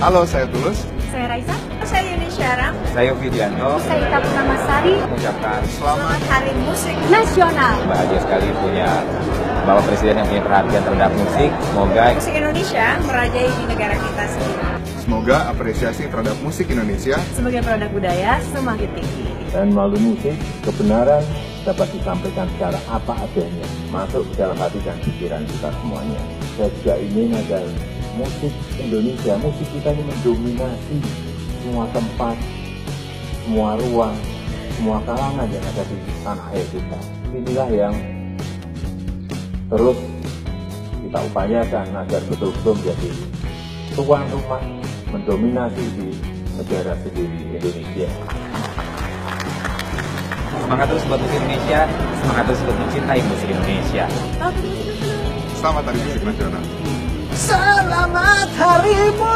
Halo, saya Tulus. Saya Raisa. Saya Yuni Syara. Saya Widianto. Saya Ita Purnamasari. Mengucapkan Selamat Hari Musik Nasional. Bahagia sekali punya Bapak Presiden yang punya perhatian terhadap musik. Semoga musik Indonesia merajai di negara kita sendiri. Semoga apresiasi terhadap musik Indonesia sebagai produk budaya semakin tinggi. Dan melalui musik, kebenaran dapat disampaikan secara apa adanya, masuk ke dalam hati dan pikiran kita semuanya. Saya juga ingin agar musik Indonesia, musik kita ini mendominasi semua tempat, semua ruang, semua kalangan yang ada di tanah air kita. Inilah yang terus kita upayakan agar betul-betul menjadi tuan rumah, mendominasi di negara sendiri Indonesia. semangat terus buat musik Indonesia, semangat terus buat mencintai musik Indonesia. Selamat Hari Musik Nasional. Selamat Hari Musik.